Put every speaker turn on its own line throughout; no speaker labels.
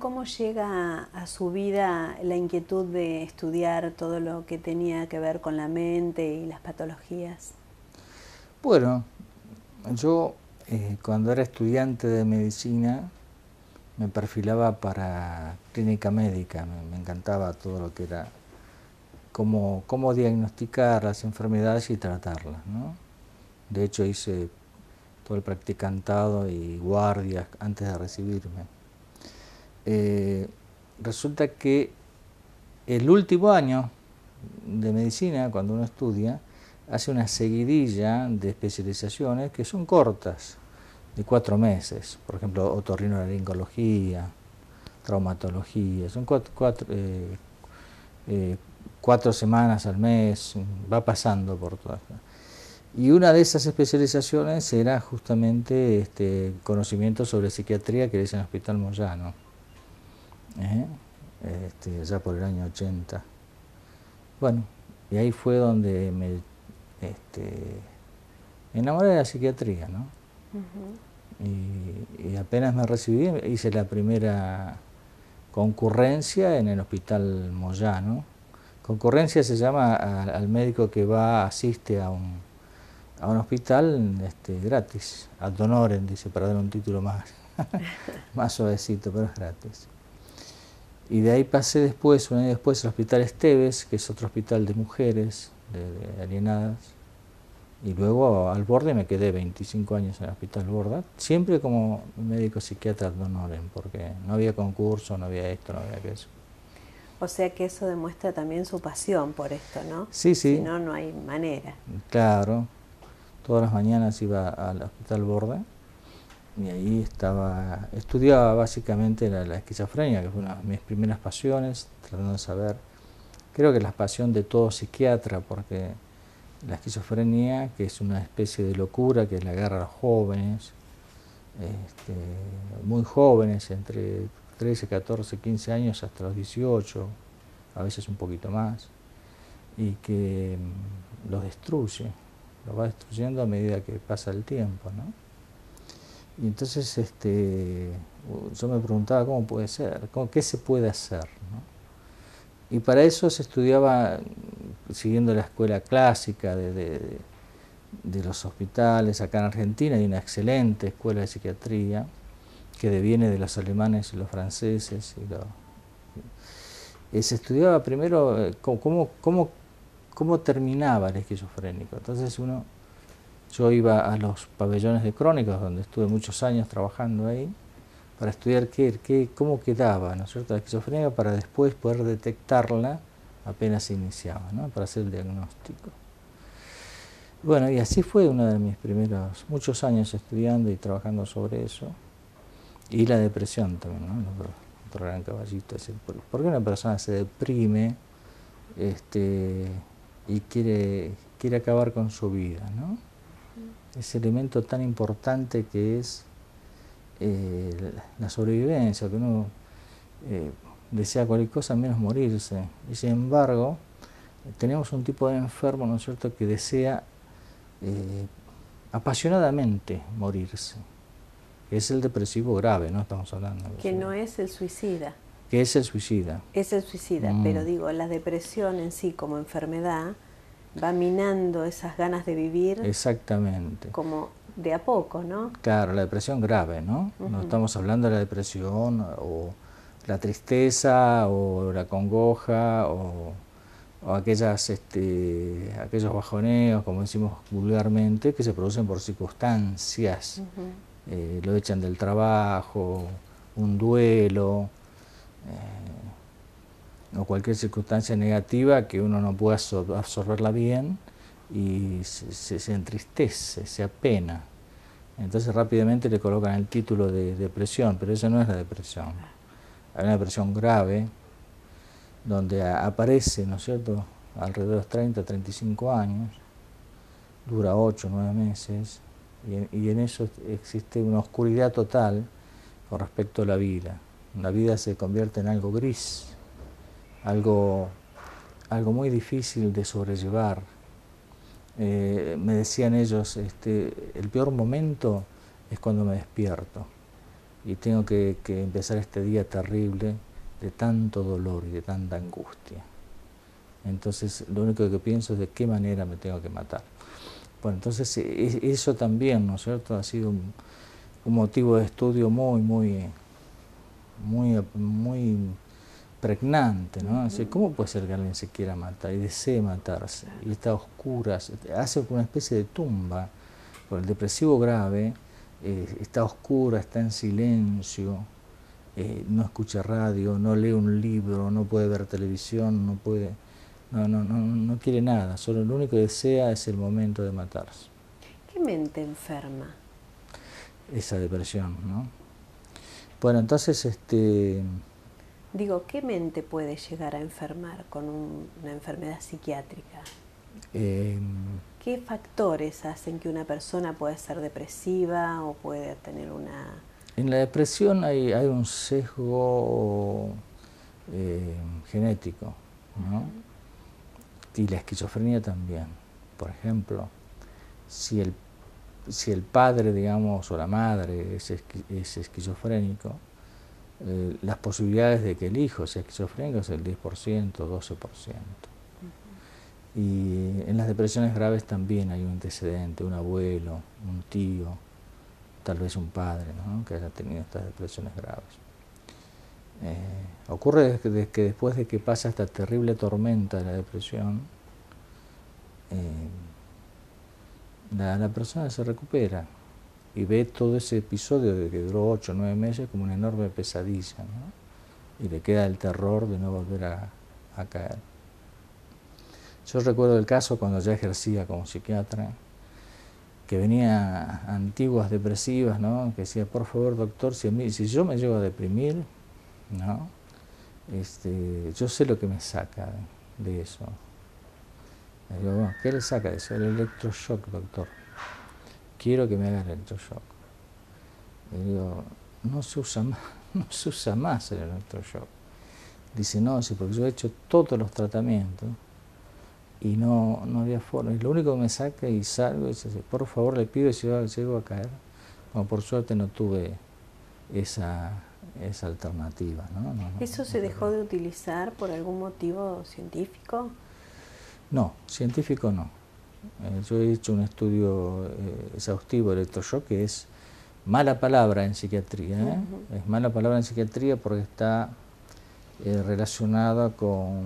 ¿cómo llega a su vida la inquietud de estudiar todo lo que tenía que ver con la mente y las patologías?
Bueno, yo cuando era estudiante de medicina me perfilaba para clínica médica, me encantaba todo lo que era cómo diagnosticar las enfermedades y tratarlas, ¿no? De hecho hice todo el practicantado y guardias antes de recibirme. Resulta que el último año de medicina, cuando uno estudia, hace una seguidilla de especializaciones que son cortas, de 4 meses. Por ejemplo, otorrinolaringología, traumatología, son 4 semanas al mes, va pasando por todas. Y una de esas especializaciones era justamente conocimiento sobre psiquiatría que es en el Hospital Moyano, ya por el año 80. Bueno, y ahí fue donde me enamoré de la psiquiatría, ¿no? Y apenas me recibí, hice la primera concurrencia en el Hospital Moyano. Concurrencia se llama al médico que asiste a un hospital gratis, ad honorem, dice, para dar un título más suavecito, pero es gratis. Y de ahí pasé después, un año después, al Hospital Esteves, que es otro hospital de mujeres, de alienadas. Y luego al Borde me quedé 25 años en el Hospital Borda, siempre como médico psiquiatra ad honorem, porque no había concurso, no había esto, no había aquello.
O sea que eso demuestra también su pasión por esto, ¿no?
Sí, sí.
Si no, no hay manera.
Claro. Todas las mañanas iba al Hospital Borda y ahí estudiaba básicamente la esquizofrenia, que fue una de mis primeras pasiones, tratando de saber. Creo que es la pasión de todo psiquiatra, porque la esquizofrenia, que es una especie de locura que le agarra a los jóvenes, muy jóvenes, entre 13, 14, 15 años hasta los 18, a veces un poquito más, y que los destruye, lo va destruyendo a medida que pasa el tiempo, ¿no? Y entonces yo me preguntaba cómo puede ser, qué se puede hacer, ¿no? Y para eso se estudiaba siguiendo la escuela clásica de los hospitales. Acá en Argentina hay una excelente escuela de psiquiatría que deviene de los alemanes y los franceses. Se estudiaba primero cómo terminaba el esquizofrénico. Entonces yo iba a los pabellones de crónicos, donde estuve muchos años trabajando ahí, para estudiar cómo quedaba, ¿no es cierto?, la esquizofrenia, para después poder detectarla apenas se iniciaba, ¿no?, para hacer el diagnóstico. Bueno, y así fue uno de mis primeros, muchos años estudiando y trabajando sobre eso. Y la depresión también, ¿no?, otro gran caballito. ¿Por qué una persona se deprime y quiere acabar con su vida, ¿no? Ese elemento tan importante que es la sobrevivencia, que uno desea cualquier cosa menos morirse. Y sin embargo, tenemos un tipo de enfermo, ¿no es cierto?, que desea apasionadamente morirse. Es el depresivo grave, ¿no? Estamos hablando de
que
eso.
No es el suicida.
Que es el suicida.
Es el suicida, pero digo, la depresión en sí como enfermedad va minando esas ganas de vivir.
Exactamente.
Como de a poco, ¿no?
Claro, la depresión grave, ¿no? No estamos hablando de la depresión o la tristeza o la congoja o aquellos bajoneos, como decimos vulgarmente, que se producen por circunstancias. Lo echan del trabajo, un duelo, o cualquier circunstancia negativa que uno no pueda absorberla bien y se entristece, se apena. Entonces rápidamente le colocan el título de depresión, pero eso no es la depresión. Hay una depresión grave donde aparece, ¿no es cierto?, alrededor de los 30, 35 años, dura 8, 9 meses, y en eso existe una oscuridad total con respecto a la vida. La vida se convierte en algo gris, algo muy difícil de sobrellevar. Me decían ellos, el peor momento es cuando me despierto. y tengo que empezar este día terrible de tanto dolor y de tanta angustia. Entonces lo único que pienso es de qué manera me tengo que matar. Bueno, entonces eso también, ¿no es cierto?, ha sido un motivo de estudio muy pregnante, ¿no? Así, ¿cómo puede ser que alguien se quiera matar y desee matarse? Y está a oscuras, hace una especie de tumba. Por el depresivo grave está oscura, está en silencio, no escucha radio, no lee un libro, no puede ver televisión, no quiere nada, solo lo único que desea es el momento de matarse.
¿Qué mente enferma?
Esa depresión, ¿no? Bueno, entonces,
Digo, ¿qué mente puede llegar a enfermar con una enfermedad psiquiátrica? ¿Qué factores hacen que una persona pueda ser depresiva o puede tener una...?
En la depresión hay un sesgo genético, ¿no? Y la esquizofrenia también. Por ejemplo, si el padre, digamos, o la madre es esquizofrénico, las posibilidades de que el hijo sea esquizofrénico es el 10%, 12%. Y en las depresiones graves también hay un antecedente, un abuelo, un tío, tal vez un padre, ¿no?, que haya tenido estas depresiones graves. Ocurre que después de que pasa esta terrible tormenta de la depresión, la persona se recupera y ve todo ese episodio de que duró 8 o 9 meses como una enorme pesadilla, ¿no? Y le queda el terror de no volver a caer. Yo recuerdo el caso cuando ya ejercía como psiquiatra, que venía antiguas depresivas, ¿no?, que decía, por favor, doctor, si yo me llego a deprimir, ¿no?, yo sé lo que me saca de eso. Le digo, bueno, ¿qué le saca de eso? El electroshock, doctor. Quiero que me haga el electroshock. Le digo, no se usa más el electroshock. Dice, no, sí, porque yo he hecho todos los tratamientos y no había forma. Y lo único que me saca y salgo y dice, por favor, le pido si yo llego a caer. Bueno, por suerte no tuve esa alternativa, ¿no?
¿Eso se dejó de utilizar por algún motivo científico?
No, científico no. Yo he hecho un estudio exhaustivo de electroshock, que es mala palabra en psiquiatría, es mala palabra en psiquiatría porque está relacionada con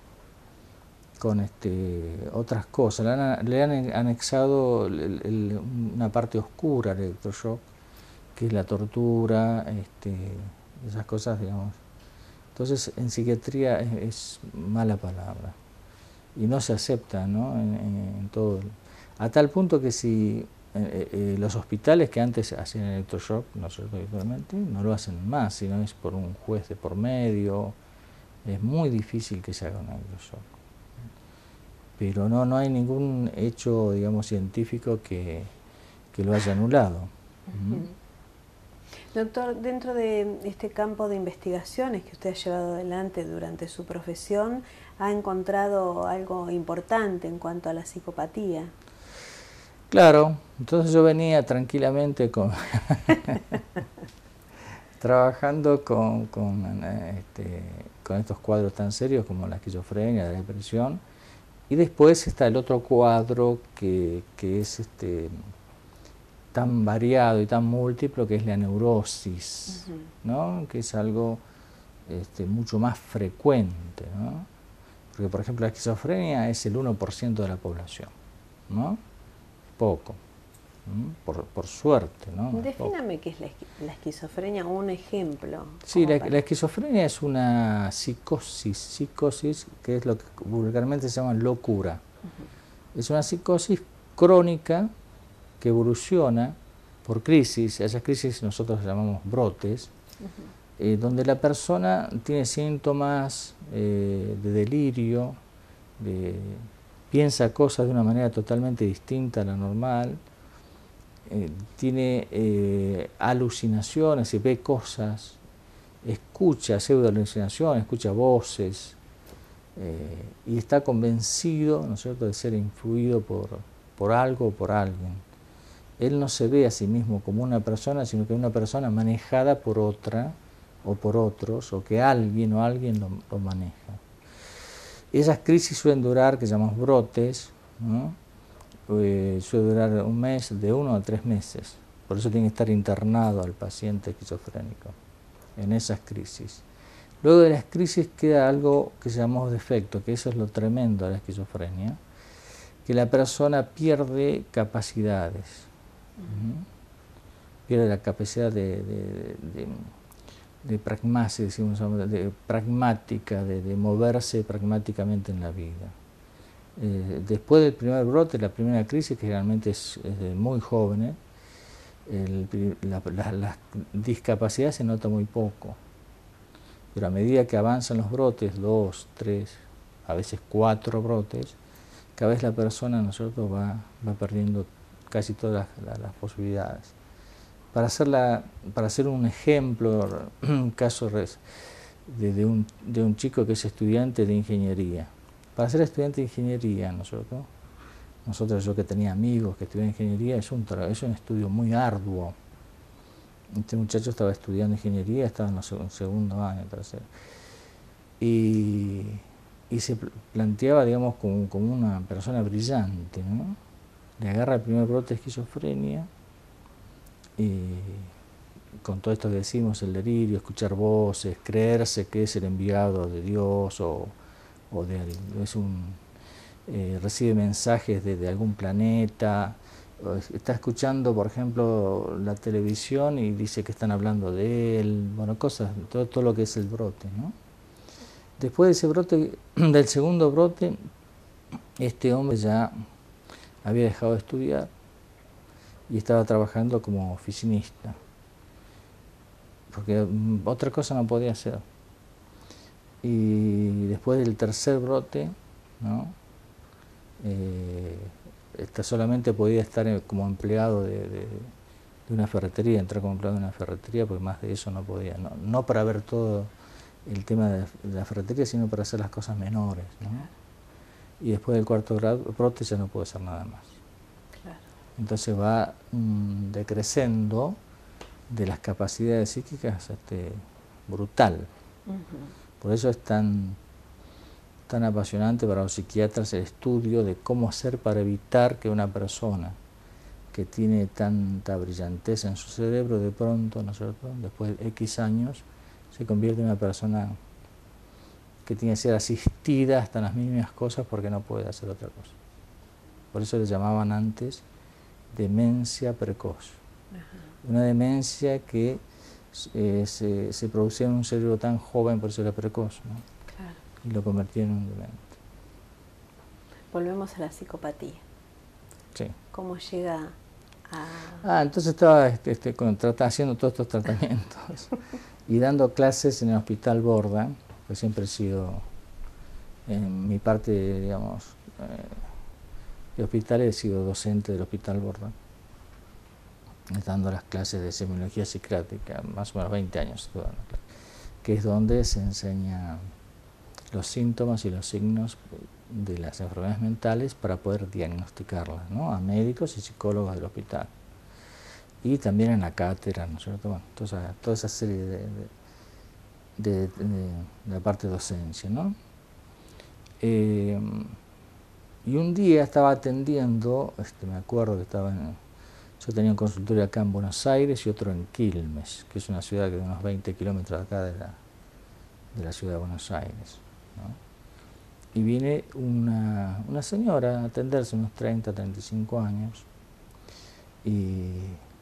otras cosas. Le han anexado una parte oscura al electroshock, que es la tortura, esas cosas, digamos. Entonces, en psiquiatría es mala palabra y no se acepta, ¿no?, en todo. A tal punto que si los hospitales que antes hacían electroshock, ¿no es cierto?, habitualmente, no lo hacen más, sino es por un juez de por medio. Es muy difícil que se haga un electroshock. Pero no hay ningún hecho, digamos, científico que lo haya anulado.
Doctor, dentro de este campo de investigaciones que usted ha llevado adelante durante su profesión, ¿ha encontrado algo importante en cuanto a la psicopatía?
Claro, entonces yo venía tranquilamente trabajando con estos cuadros tan serios como la esquizofrenia, la depresión, y después está el otro cuadro que es tan variado y tan múltiplo, que es la neurosis, ¿no?, que es algo mucho más frecuente, ¿no? Porque, por ejemplo, la esquizofrenia es el 1% de la población, ¿no? Poco, por suerte, ¿no?
Defíname qué es la esquizofrenia, un ejemplo.
Sí, la esquizofrenia es una psicosis, que es lo que vulgarmente se llama locura. Es una psicosis crónica que evoluciona por crisis. A esas crisis nosotros llamamos brotes, donde la persona tiene síntomas de delirio, piensa cosas de una manera totalmente distinta a la normal, tiene alucinaciones y ve cosas, escucha pseudo-alucinaciones, escucha voces, y está convencido, ¿no es cierto?, de ser influido por algo o por alguien. él no se ve a sí mismo como una persona, sino que una persona manejada por otra o por otros, o que alguien lo maneja. Esas crisis suelen durar, que llamamos brotes, ¿no? Suele durar un mes, de 1 a 3 meses. Por eso tiene que estar internado al paciente esquizofrénico en esas crisis. Luego de las crisis queda algo que llamamos defecto, que eso es lo tremendo de la esquizofrenia, que la persona pierde capacidades, pierde la capacidad de pragmasia, decimos, de pragmática, de moverse pragmáticamente en la vida. Después del primer brote, la primera crisis, que generalmente es de muy jóvenes, la discapacidad se nota muy poco. Pero a medida que avanzan los brotes, 2, 3, a veces 4 brotes, cada vez la persona, nosotros va perdiendo casi todas las posibilidades. Para hacer un ejemplo, un caso de un chico que es estudiante de ingeniería. Para ser estudiante de ingeniería, yo que tenía amigos que estudiaban ingeniería, es un estudio muy arduo. Este muchacho estaba estudiando ingeniería, estaba en el segundo año, tercero. Y se planteaba, digamos, como una persona brillante, ¿no? Le agarra el primer brote de esquizofrenia, y con todo esto que decimos, el delirio, escuchar voces, creerse que es el enviado de Dios recibe mensajes de algún planeta, está escuchando, por ejemplo, la televisión y dice que están hablando de él, bueno, cosas, todo lo que es el brote, ¿no? Después de ese brote, del segundo brote, este hombre ya había dejado de estudiar y estaba trabajando como oficinista, porque otra cosa no podía hacer. Y después del tercer brote, ¿no? Solamente podía estar como empleado de una ferretería, entrar como empleado de una ferretería, porque más de eso no podía, no para ver todo el tema de la ferretería, sino para hacer las cosas menores, ¿no? Y después del cuarto brote ya no puede hacer nada más. Claro. Entonces va decreciendo de las capacidades psíquicas brutal. Por eso es tan apasionante para los psiquiatras el estudio de cómo hacer para evitar que una persona que tiene tanta brillantez en su cerebro, de pronto, ¿no es cierto?, después de X años, se convierte en una persona que tiene que ser asistida hasta las mínimas cosas porque no puede hacer otra cosa. Por eso le llamaban antes demencia precoz. Una demencia que se producía en un cerebro tan joven, por eso era precoz, ¿no? Claro. Y lo convertía en un demente.
Volvemos a la psicopatía.
Sí.
¿Cómo llega a...?
Entonces estaba haciendo todos estos tratamientos y dando clases en el Hospital Borda, que siempre he sido, en mi parte, digamos, de hospital, he sido docente del Hospital Borda, dando las clases de semiología psiquiátrica, más o menos 20 años, que es donde se enseña los síntomas y los signos de las enfermedades mentales para poder diagnosticarlas, ¿no?, a médicos y psicólogos del hospital. Y también en la cátedra, ¿no es cierto? Bueno, toda esa serie de la parte de docencia, ¿no? Y un día estaba atendiendo, me acuerdo que yo tenía un consultorio acá en Buenos Aires y otro en Quilmes, que es una ciudad que de unos 20 kilómetros acá de la ciudad de Buenos Aires, ¿no? Y viene una señora a atenderse, unos 30, 35 años, y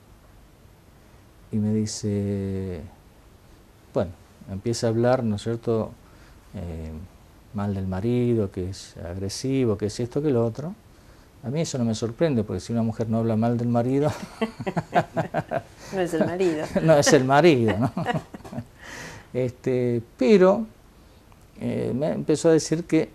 me dice, bueno, empieza a hablar, ¿no es cierto?, mal del marido, que es agresivo, que es esto, que lo otro. A mí eso no me sorprende, porque si una mujer no habla mal del marido...
no es el marido.
No es el marido, ¿no? Pero me empezó a decir que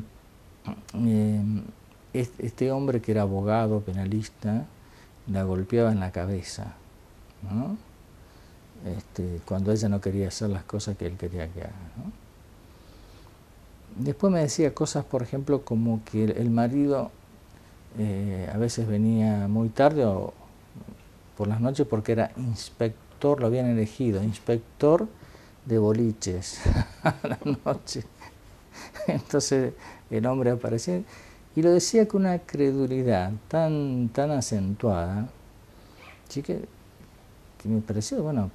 este hombre, que era abogado, penalista, la golpeaba en la cabeza, ¿no? Cuando ella no quería hacer las cosas que él quería que haga, ¿no? Después me decía cosas, por ejemplo, como que el marido a veces venía muy tarde o por las noches porque era inspector, lo habían elegido, inspector de boliches a la noche. Entonces el hombre aparecía y lo decía con una credulidad tan acentuada, ¿sí? que me pareció, bueno,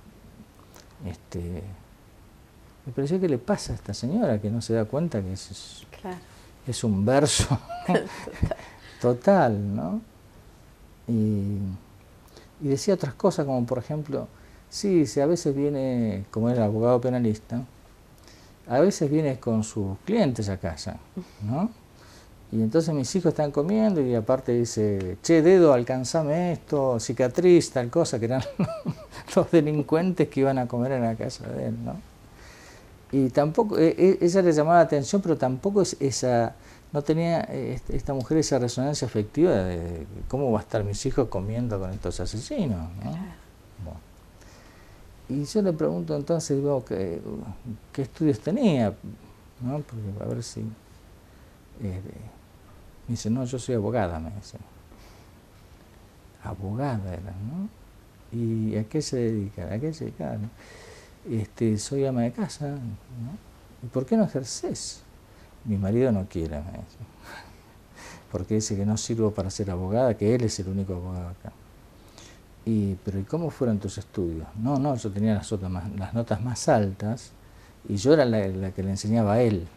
me pareció que le pasa a esta señora, que no se da cuenta que
claro.
Es un verso total, ¿no? Y decía otras cosas, como por ejemplo, sí, a veces viene, como era abogado penalista, a veces viene con sus clientes a casa, ¿no? Y entonces mis hijos están comiendo y aparte dice, che, dedo, alcanzame esto, cicatriz, tal cosa, que eran los delincuentes que iban a comer en la casa de él, ¿no? Y tampoco, ella le llamaba la atención, pero tampoco no tenía esta mujer esa resonancia afectiva de cómo va a estar mis hijos comiendo con estos asesinos, ¿no?
Claro.
Bueno. Y yo le pregunto entonces, digo, ¿qué estudios tenía? ¿No? Porque a ver si... me dice, no, yo soy abogada, me dice. Abogada era, ¿no? ¿Y a qué se dedica? ¿A qué se dedica? Soy ama de casa, ¿no? ¿Y por qué no ejercés? Mi marido no quiere, me dice. Porque dice que no sirvo para ser abogada, que él es el único abogado acá. Pero ¿y cómo fueron tus estudios? No, yo tenía las notas más altas y yo era la que le enseñaba a él.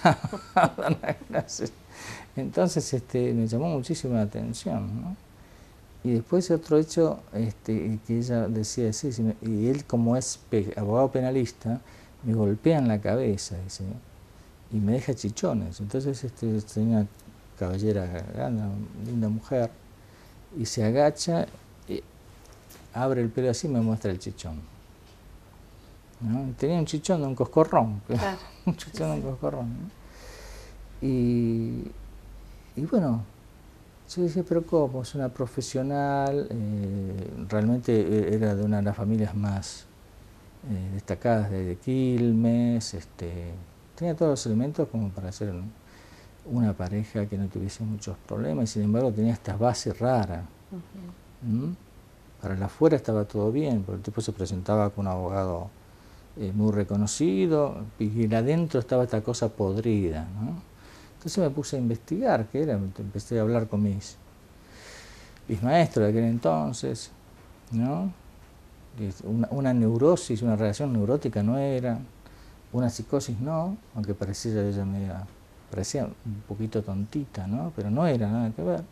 Entonces me llamó muchísimo la atención, ¿no? Y después otro hecho que ella decía, sí, y él como es abogado penalista, me golpea en la cabeza, dice, y me deja chichones. Entonces tenía una cabellera grande, una linda mujer, y se agacha, y abre el pelo así y me muestra el chichón, ¿no? Tenía un chichón de un coscorrón,
claro.
Un chichón de un coscorrón, ¿no? Y bueno, yo decía, pero ¿cómo? Es una profesional, realmente era de una de las familias más destacadas de Quilmes, tenía todos los elementos como para ser una pareja que no tuviese muchos problemas, y sin embargo tenía estas bases raras. Para el afuera estaba todo bien, porque el tipo se presentaba con un abogado muy reconocido, y adentro estaba esta cosa podrida, ¿no? Entonces me puse a investigar qué era, empecé a hablar con mis maestros de aquel entonces, ¿no? Una neurosis, una reacción neurótica no era, una psicosis no, aunque ella parecía un poquito tontita, ¿no? Pero no era nada que ver.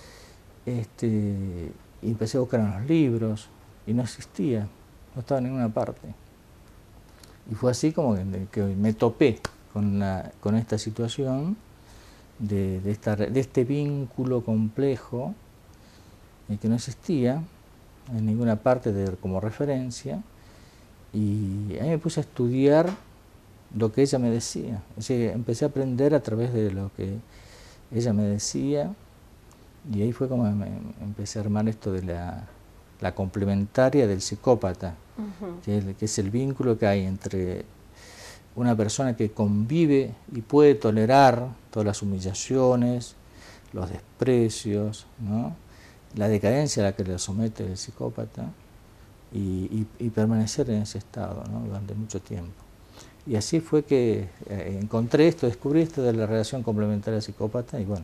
Y empecé a buscar en los libros y no existía, no estaba en ninguna parte. Y fue así como que me topé con esta situación de este vínculo complejo que no existía en ninguna parte como referencia, y ahí me puse a estudiar lo que ella me decía. Es decir, empecé a aprender a través de lo que ella me decía, y ahí fue como empecé a armar esto de la complementaria del psicópata, que es el vínculo que hay entre una persona que convive y puede tolerar todas las humillaciones, los desprecios, ¿no? La decadencia a la que le somete el psicópata, y permanecer en ese estado, ¿no? Durante mucho tiempo. Y así fue que descubrí esto de la relación complementaria psicópata, y bueno,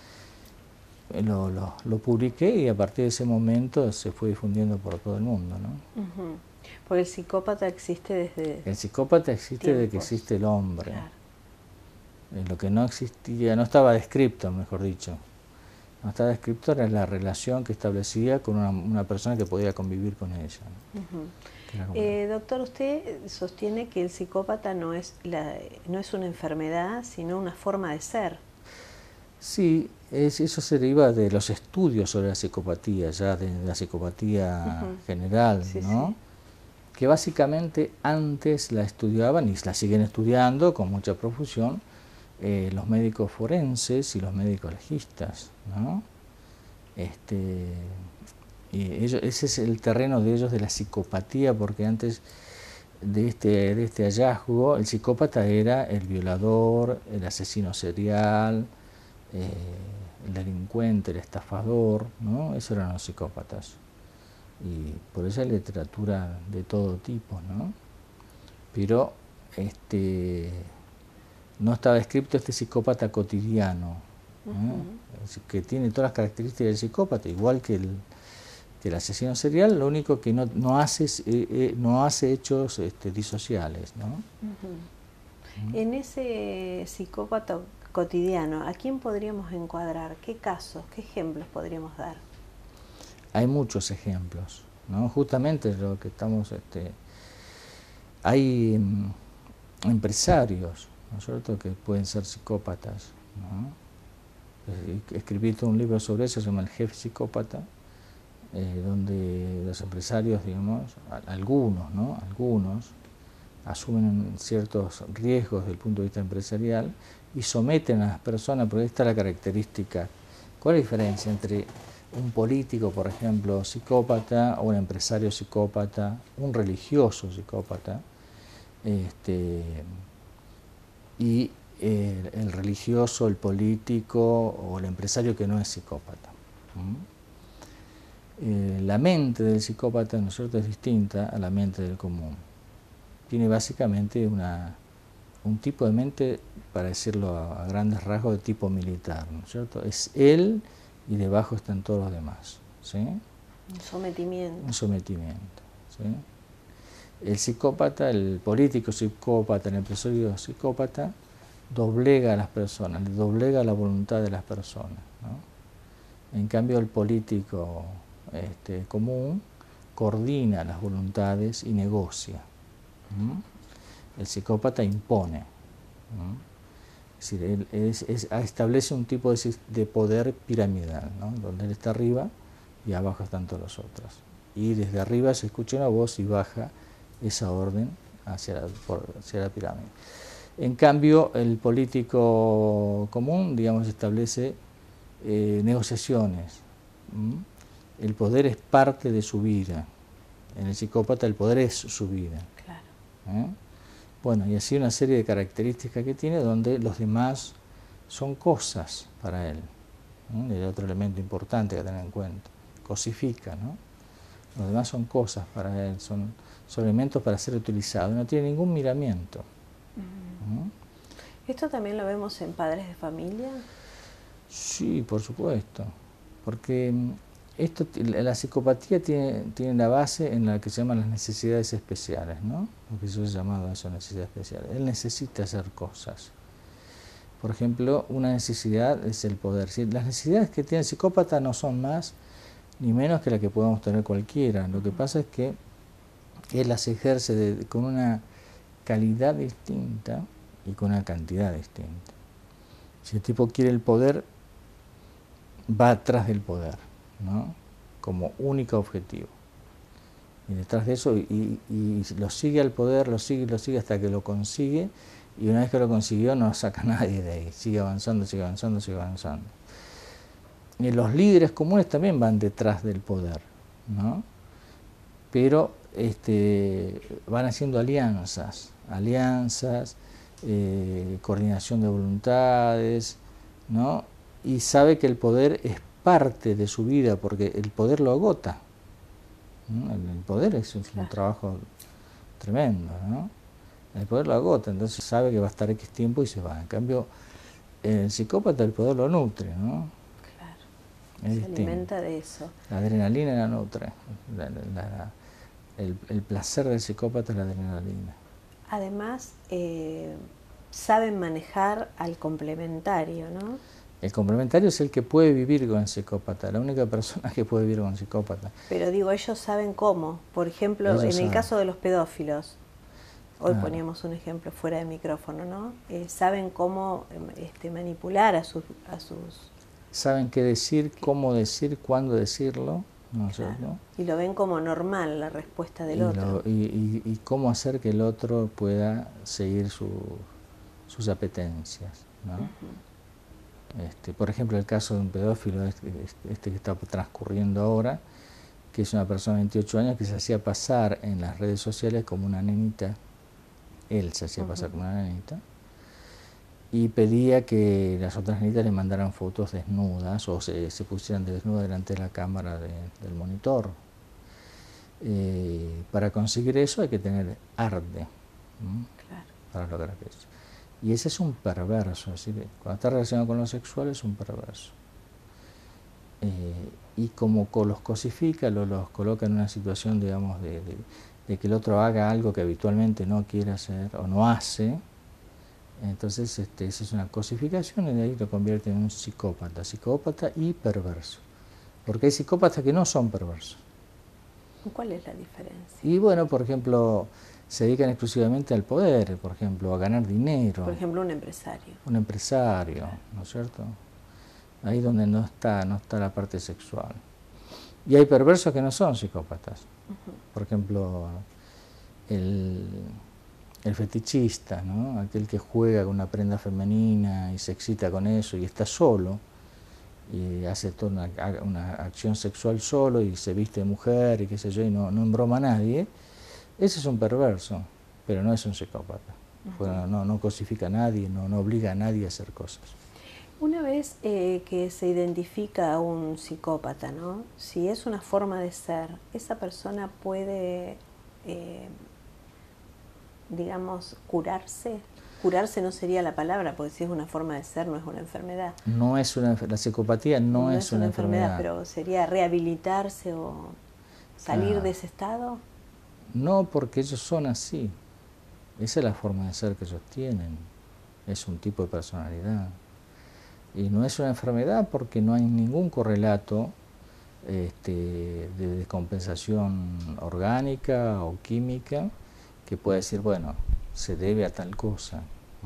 lo publiqué, y a partir de ese momento se fue difundiendo por todo el mundo, ¿no?
Porque el psicópata existe desde...
El psicópata existe desde que existe el hombre. Claro. Lo que no existía, no estaba descrito, mejor dicho. No estaba descrito era la relación que establecía con una persona que podía convivir con ella, ¿no?
Doctor, usted sostiene que el psicópata no es una enfermedad, sino una forma de ser.
Sí, eso se deriva de los estudios sobre la psicopatía, ya de la psicopatía general,
sí,
¿no?
Sí.
Que básicamente antes la estudiaban y la siguen estudiando con mucha profusión los médicos forenses y los médicos legistas, ¿no? Y ese es el terreno de ellos de la psicopatía, porque antes de este hallazgo el psicópata era el violador, el asesino serial, el delincuente, el estafador, ¿no? Esos eran los psicópatas. Y por eso hay literatura de todo tipo, ¿no? Pero no estaba escrito este psicópata cotidiano, que tiene todas las características del psicópata, igual que el asesino serial, lo único que no hace hechos disociales, ¿no?
En ese psicópata cotidiano, ¿a quién podríamos encuadrar? ¿Qué casos, qué ejemplos podríamos dar?
Hay muchos ejemplos, ¿no? Justamente lo que estamos... hay empresarios, ¿no es cierto?, que pueden ser psicópatas, ¿no? Escribí todo un libro sobre eso, se llama El jefe psicópata, donde los empresarios, digamos, algunos, ¿no? Algunos asumen ciertos riesgos desde el punto de vista empresarial y someten a las personas, porque esta es la característica. ¿Cuál es la diferencia entre un político, por ejemplo, psicópata, o un empresario psicópata, un religioso psicópata, y el religioso, el político o el empresario que no es psicópata? La mente del psicópata, ¿no es cierto?, es distinta a la mente del común. Tiene básicamente un tipo de mente, para decirlo a grandes rasgos, de tipo militar, ¿no es cierto? Es él y debajo están todos los demás, ¿sí?
Un sometimiento.
Un sometimiento, ¿sí? El psicópata, el político psicópata, el empresario psicópata, doblega a las personas, le doblega la voluntad de las personas, ¿no? En cambio, el político común coordina las voluntades y negocia. El psicópata impone. Es decir, él establece un tipo de poder piramidal, ¿no?, donde él está arriba y abajo están todos los otros. Y desde arriba se escucha una voz y baja esa orden hacia la pirámide. En cambio, el político común, digamos, establece negociaciones. El poder es parte de su vida. En el psicópata el poder es su vida.
Claro.
Bueno, y así una serie de características que tiene, donde los demás son cosas para él. El otro elemento importante que tener en cuenta, cosifica, ¿no? Los demás son cosas para él, son elementos para ser utilizados, no tiene ningún miramiento.
¿Esto también lo vemos en padres de familia? Sí,
por supuesto, porque la psicopatía tiene la base en la que se llaman las necesidades especiales, ¿no? Lo que yo he llamado eso, necesidades especiales. Él necesita hacer cosas. Por ejemplo, una necesidad es el poder. Las necesidades que tiene el psicópata no son más ni menos que las que podemos tener cualquiera. Lo que pasa es que él las ejerce con una calidad distinta y con una cantidad distinta. Si el tipo quiere el poder, va atrás del poder, ¿no?, como único objetivo. Y detrás de eso, y lo sigue al poder, lo sigue hasta que lo consigue, y una vez que lo consiguió no saca nadie de ahí, sigue avanzando, sigue avanzando, sigue avanzando. Y los líderes comunes también van detrás del poder, ¿no? Pero van haciendo alianzas, coordinación de voluntades, ¿no? Y sabe que el poder es parte de su vida, porque el poder lo agota, ¿no? El poder es un trabajo tremendo, ¿no? El poder lo agota, entonces sabe que va a estar X tiempo y se va. En cambio, el psicópata el poder lo nutre, ¿no?
Claro, se alimenta de eso.
La adrenalina la nutre. El placer del psicópata es la adrenalina.
Además, saben manejar al complementario, ¿no?
El complementario es el que puede vivir con el psicópata, la única persona que puede vivir con el psicópata.
Pero digo, ellos saben cómo. Por ejemplo, en el caso de los pedófilos, hoy poníamos un ejemplo fuera de micrófono, ¿no? Saben cómo manipular a sus...
Saben qué decir, cómo decir, cuándo decirlo. No sé,
claro.
¿no?
Y lo ven como normal la respuesta del otro.
Y cómo hacer que el otro pueda seguir sus apetencias, ¿no? Por ejemplo, el caso de un pedófilo, que está transcurriendo ahora, que es una persona de 28 años que se hacía pasar en las redes sociales como una nenita. Él se hacía pasar como una nenita y pedía que las otras nenitas le mandaran fotos desnudas o se pusieran desnudas delante de la cámara del monitor. Para conseguir eso hay que tener arte,
claro,
para lograr eso. Y ese es un perverso, es decir, cuando está relacionado con lo sexual es un perverso. Y como los cosifica, los coloca en una situación, digamos, de que el otro haga algo que habitualmente no quiere hacer o no hace, entonces esa es una cosificación y de ahí lo convierte en un psicópata y perverso. Porque hay psicópatas que no son perversos.
¿Cuál es la diferencia?
Y bueno, por ejemplo, se dedican exclusivamente al poder, por ejemplo, a ganar dinero.
Por ejemplo, un empresario.
Un empresario, ¿no es cierto? Ahí donde no está la parte sexual. Y hay perversos que no son psicópatas. Por ejemplo, el fetichista, ¿no? Aquel que juega con una prenda femenina y se excita con eso y está solo y hace toda una acción sexual solo y se viste de mujer y qué sé yo y no embroma a nadie. Ese es un perverso, pero no es un psicópata. No cosifica a nadie, no obliga a nadie a hacer cosas.
Una vez que se identifica a un psicópata, ¿no? Si es una forma de ser, esa persona puede, digamos, curarse. Curarse no sería la palabra, porque si es una forma de ser, no es una enfermedad.
No es la psicopatía no es una enfermedad.
Pero sería rehabilitarse o salir de ese estado.
No, porque ellos son así. Esa es la forma de ser que ellos tienen. Es un tipo de personalidad. Y no es una enfermedad porque no hay ningún correlato de descompensación orgánica o química que pueda decir, bueno, se debe a tal cosa.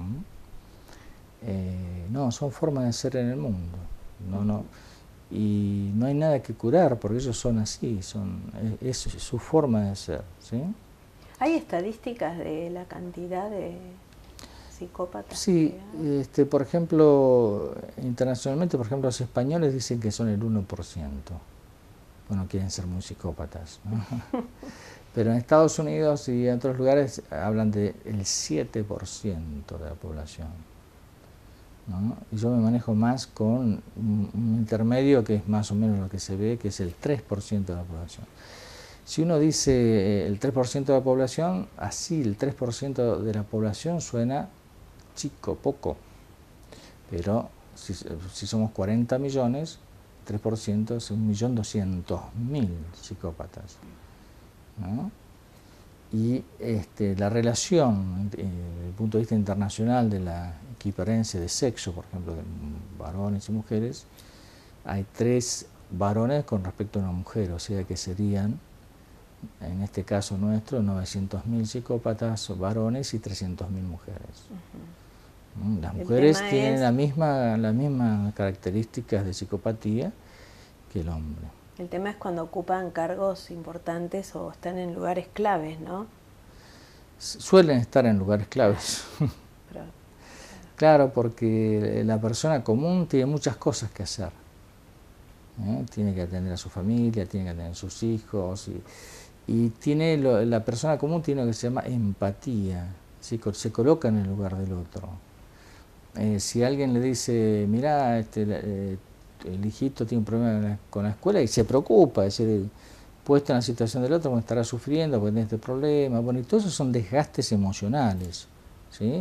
No, son formas de ser en el mundo. Y no hay nada que curar porque ellos son así, es su forma de ser, ¿sí?
¿Hay estadísticas de la cantidad de psicópatas?
Sí, por ejemplo, internacionalmente, por ejemplo, los españoles dicen que son el 1%. Bueno, quieren ser muy psicópatas, ¿no? Pero en Estados Unidos y en otros lugares hablan del 7% de la población, ¿no? Y yo me manejo más con un intermedio que es más o menos lo que se ve, que es el 3% de la población. Si uno dice el 3% de la población, así el 3% de la población suena chico, poco. Pero si somos 40 millones, 3% es 1.200.000 psicópatas, ¿no? Y la relación, desde el punto de vista internacional de la equivalencia de sexo, por ejemplo, de varones y mujeres, hay 3 varones con respecto a una mujer, o sea que serían, en este caso nuestro, 900.000 psicópatas varones y 300.000 mujeres. Las mujeres tienen las mismas características de psicopatía que el hombre.
El tema es cuando ocupan cargos importantes o están en lugares claves, ¿no?
Suelen estar en lugares claves. Claro, porque la persona común tiene muchas cosas que hacer. Tiene que atender a su familia, tiene que atender a sus hijos. Y la persona común tiene lo que se llama empatía. ¿Sí? Se coloca en el lugar del otro. Si alguien le dice, mirá, el hijito tiene un problema con la escuela y se preocupa, es decir, puesto en la situación del otro, porque estará sufriendo, porque tiene este problema, bueno, y todo eso son desgastes emocionales, ¿sí?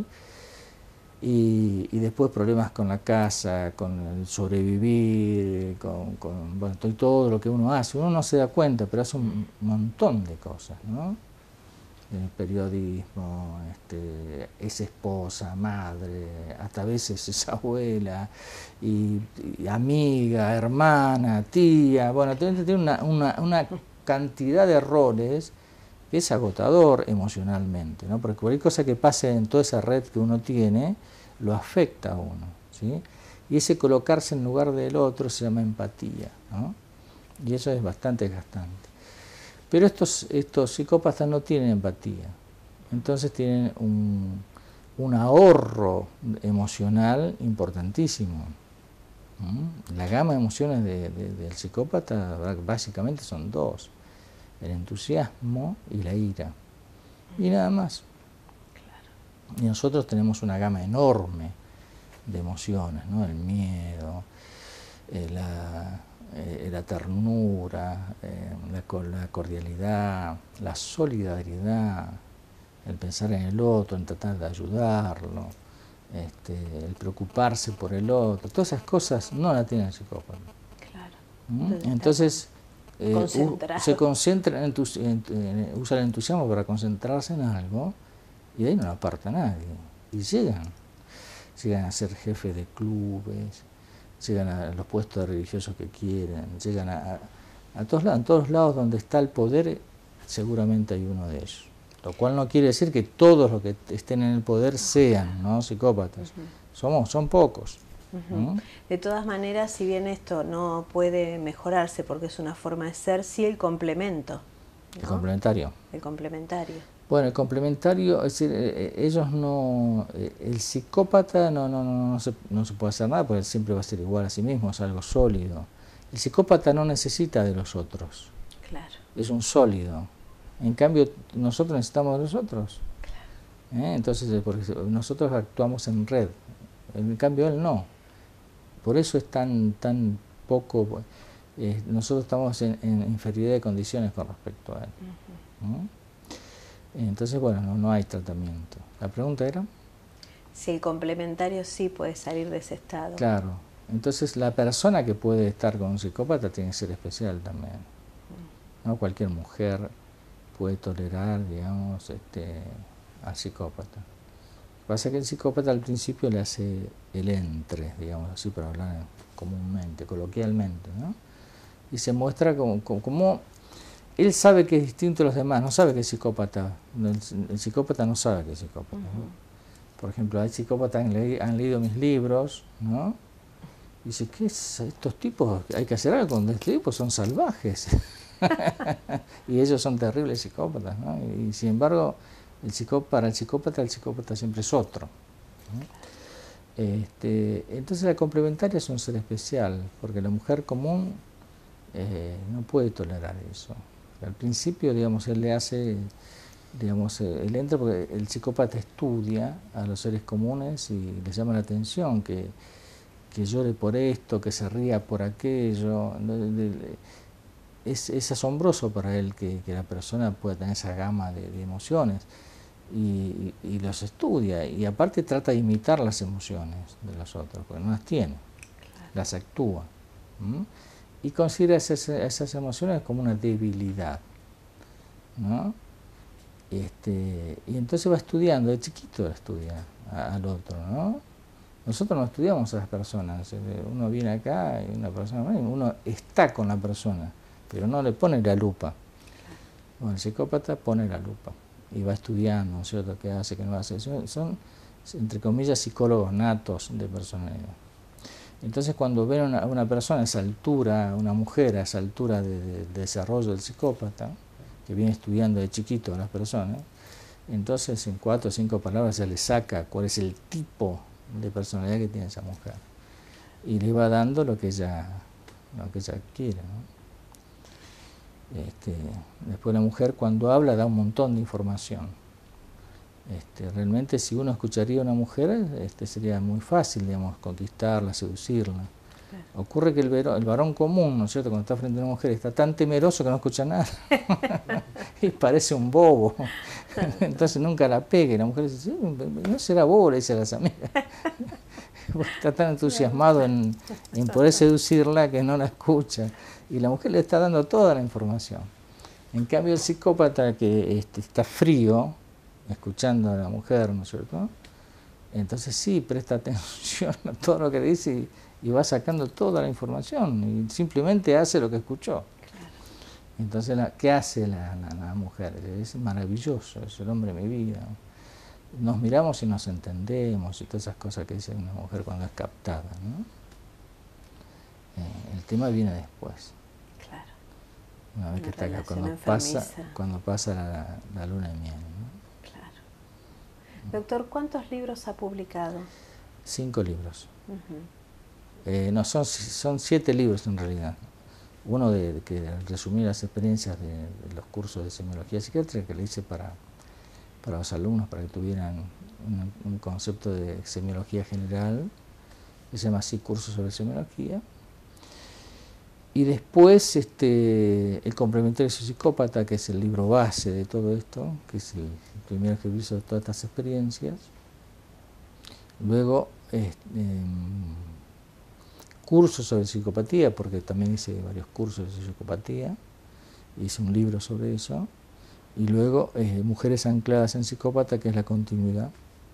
Y después problemas con la casa, con el sobrevivir, bueno, todo lo que uno hace, uno no se da cuenta, pero hace un montón de cosas, ¿no? El periodismo, es esposa, madre, hasta a veces es abuela, y amiga, hermana, tía, bueno, tiene una cantidad de roles que es agotador emocionalmente, ¿no? Porque cualquier cosa que pase en toda esa red que uno tiene, lo afecta a uno, ¿sí? Y ese colocarse en lugar del otro se llama empatía, ¿no? Y eso es bastante desgastante. Pero estos psicópatas no tienen empatía, entonces tienen un ahorro emocional importantísimo. La gama de emociones del psicópata básicamente son 2, el entusiasmo y la ira, y nada más. Claro. Y nosotros tenemos una gama enorme de emociones, ¿no? El miedo, la ternura, la cordialidad, la solidaridad, el pensar en el otro, en tratar de ayudarlo, el preocuparse por el otro, todas esas cosas no las tiene el psicópata.
Claro.
Entonces se concentra usa el entusiasmo para concentrarse en algo y de ahí no lo aparta nadie. Y llegan a ser jefes de clubes, llegan a los puestos religiosos que quieren, llegan a todos lados, en todos lados donde está el poder, seguramente hay uno de ellos. Lo cual no quiere decir que todos los que estén en el poder sean, ¿no?, psicópatas. Son pocos.
De todas maneras, si bien esto no puede mejorarse porque es una forma de ser, sí el complemento, ¿no?
El complementario.
El complementario.
Bueno, el complementario, es decir, ellos no, el psicópata no se puede hacer nada porque él siempre va a ser igual a sí mismo, es algo sólido. El psicópata no necesita de los otros.
Claro.
Es un sólido. En cambio, nosotros necesitamos de los otros. Claro. Entonces, porque nosotros actuamos en red. En cambio, él no. Por eso es tan poco. Nosotros estamos en inferioridad de condiciones con respecto a él. Entonces, bueno, no hay tratamiento. ¿La pregunta era?
Si el complementario sí puede salir de ese estado.
Claro. Entonces, la persona que puede estar con un psicópata tiene que ser especial también. ¿No? Cualquier mujer puede tolerar, digamos, al psicópata. Lo que pasa es que el psicópata al principio le hace el entre, digamos así, para hablar comúnmente, coloquialmente, ¿no? Y se muestra como él sabe que es distinto a los demás, no sabe que es psicópata. El psicópata no sabe que es psicópata, ¿no? Por ejemplo, hay psicópatas que han leído mis libros, ¿no? Y dice, ¿qué es? Estos tipos, hay que hacer algo con estos tipos, son salvajes. Y ellos son terribles psicópatas, ¿no? Y sin embargo, para el psicópata siempre es otro, ¿no? Entonces la complementaria es un ser especial, porque la mujer común no puede tolerar eso. Al principio, digamos, él le hace, digamos, él entra porque el psicópata estudia a los seres comunes y les llama la atención que llore por esto, que se ría por aquello. Es asombroso para él que la persona pueda tener esa gama de emociones y los estudia y aparte trata de imitar las emociones de los otros, porque no las tiene, claro, las actúa. Y considera esas emociones como una debilidad, ¿no? Y entonces va estudiando, de chiquito estudia al otro, ¿no? Nosotros no estudiamos a las personas, uno viene acá y una persona, uno está con la persona, pero no le pone la lupa. Bueno, el psicópata pone la lupa y va estudiando, ¿no es cierto?, qué hace, qué no hace. Son, entre comillas, psicólogos natos de personalidad. Entonces, cuando ven a una persona a esa altura, una mujer a esa altura de desarrollo del psicópata, que viene estudiando de chiquito a las personas, entonces en 4 o 5 palabras se le saca cuál es el tipo de personalidad que tiene esa mujer y le va dando lo que ella quiere, ¿no? Después la mujer cuando habla da un montón de información. Realmente si uno escucharía a una mujer sería muy fácil, digamos, conquistarla, seducirla. Ocurre que el varón común, ¿no es cierto?, cuando está frente a una mujer está tan temeroso que no escucha nada y parece un bobo. Entonces nunca la pega y la mujer dice, sí, no será bobo, le dice a las amigas. Está tan entusiasmado en poder seducirla que no la escucha y la mujer le está dando toda la información. En cambio el psicópata que está frío escuchando a la mujer, ¿no es cierto?, entonces sí presta atención a todo lo que le dice y va sacando toda la información y simplemente hace lo que escuchó. Claro. Entonces, ¿qué hace la mujer? Es maravilloso, es el hombre de mi vida. Nos miramos y nos entendemos y todas esas cosas que dice una mujer cuando es captada, ¿no? El tema viene después.
Claro.
Una vez que está acá, cuando pasa la luna de miel, ¿no?
Claro. Doctor, ¿cuántos libros ha publicado?
5 libros. No, son 7 libros en realidad. Uno que resumí las experiencias de los cursos de semiología psiquiátrica que le hice para los alumnos, para que tuvieran un concepto de semiología general, que se llama así Curso sobre Semiología. Y después el complementario psicópata, que es el libro base de todo esto, que es el primer ejercicio de todas estas experiencias. Luego cursos sobre psicopatía, porque también hice varios cursos de psicopatía, hice un libro sobre eso. Y luego Mujeres ancladas en psicópata, que es la continuidad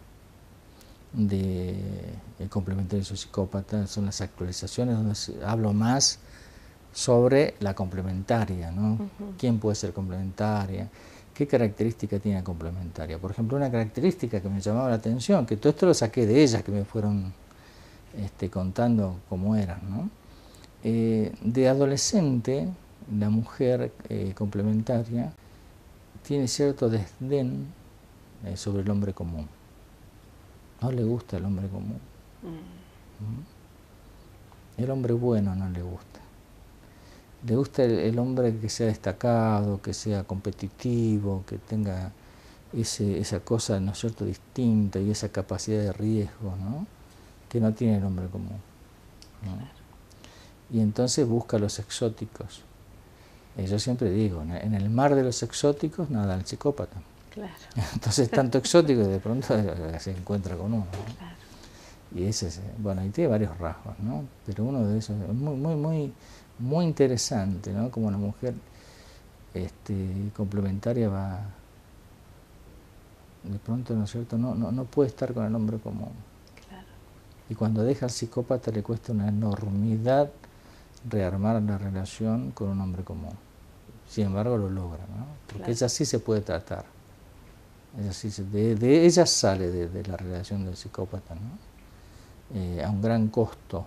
del complementario psicópata, son las actualizaciones donde hablo más sobre la complementaria, ¿no? ¿Quién puede ser complementaria? ¿Qué característica tiene la complementaria? Por ejemplo, una característica que me llamaba la atención, que todo esto lo saqué de ellas, que me fueron contando cómo eran, ¿no? De adolescente, la mujer complementaria tiene cierto desdén sobre el hombre común. No le gusta el hombre común. El hombre bueno no le gusta. Le gusta el hombre que sea destacado, que sea competitivo, que tenga esa cosa, ¿no es cierto?, distinta y esa capacidad de riesgo, ¿no?, que no tiene el hombre común, ¿no? Claro. Y entonces busca los exóticos. Yo siempre digo, en el mar de los exóticos nada el psicópata. Claro. Entonces tanto exótico de pronto se encuentra con uno, ¿no? Claro. Y ese es, bueno, y tiene varios rasgos, ¿no? Pero uno de esos es muy interesante, ¿no? Como una mujer complementaria va, de pronto, ¿no es cierto?, no puede estar con el hombre común. Claro. Y cuando deja al psicópata le cuesta una enormidad rearmar la relación con un hombre común. Sin embargo lo logra, ¿no? Porque claro, ella sí se puede tratar. Ella sí ella sale de la relación del psicópata, ¿no? A un gran costo.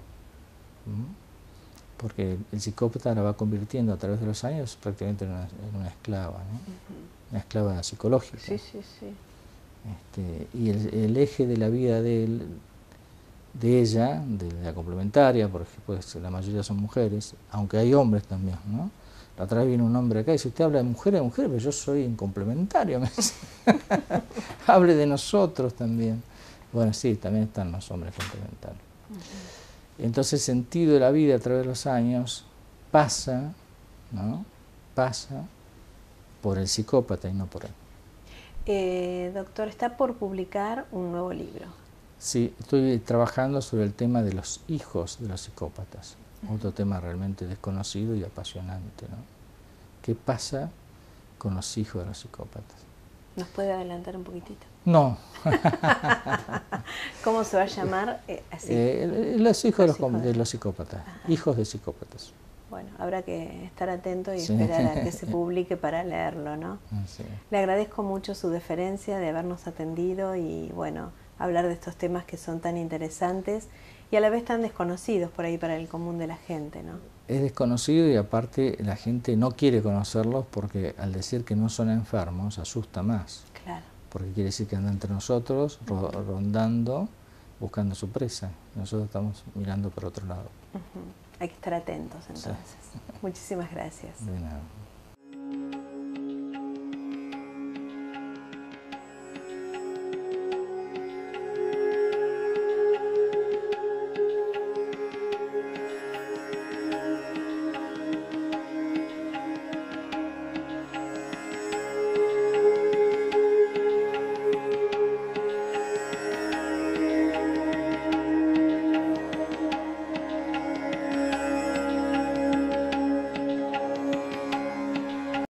Porque el psicópata la va convirtiendo a través de los años prácticamente en una esclava, ¿no? Una esclava psicológica.
Sí, sí, sí.
Y el eje de la vida de ella, de la complementaria, porque pues la mayoría son mujeres, aunque hay hombres también, ¿no? La otra vez viene un hombre acá y dice, usted habla de mujeres, pero yo soy incomplementario, me dice. Hable de nosotros también. Bueno, sí, también están los hombres complementarios. Entonces el sentido de la vida a través de los años pasa, ¿no?, pasa por el psicópata y no por él.
Doctor, está por publicar un nuevo libro.
Sí, estoy trabajando sobre el tema de los hijos de los psicópatas, otro tema realmente desconocido y apasionante, ¿no? ¿Qué pasa con los hijos de los psicópatas?
¿Nos puede adelantar un poquitito?
No.
¿Cómo se va a llamar? Así.
Los hijos de los psicópatas, hijos de psicópatas.
Bueno, habrá que estar atento y esperar a que se publique para leerlo, ¿no? Sí. Le agradezco mucho su deferencia de habernos atendido y, bueno, hablar de estos temas que son tan interesantes y a la vez tan desconocidos por ahí para el común de la gente, ¿no?
Es desconocido y aparte la gente no quiere conocerlos porque al decir que no son enfermos asusta más. Claro. Porque quiere decir que andan entre nosotros, rondando, buscando su presa. Nosotros estamos mirando por otro lado.
Hay que estar atentos entonces. Sí. Muchísimas gracias.
De nada.